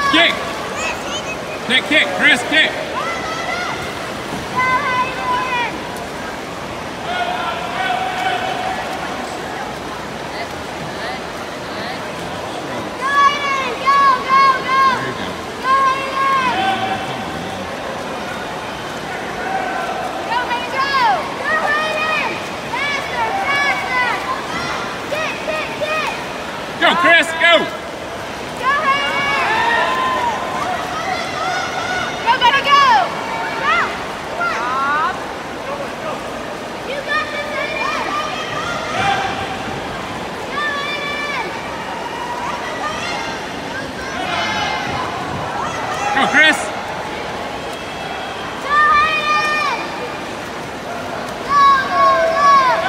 kick. Kick, Chris, kick. Go, Chris, go! Go, Hayden! Go, gotta go! Go! Come on! You got this, Hayden! Go, Hayden! Go, Chris! Go, Hayden! Go, go, go!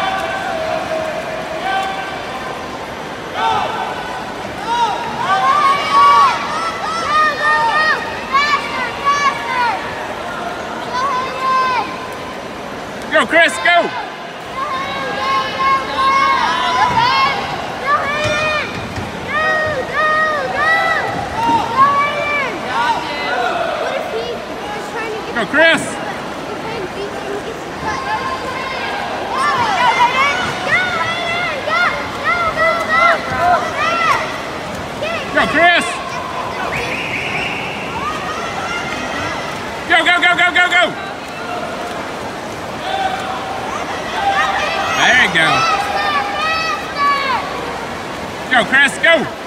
Go, Chris, go! Go, Chris! Go, Chris! Go, go, go, go, go, go! There you go. Go, Chris, go!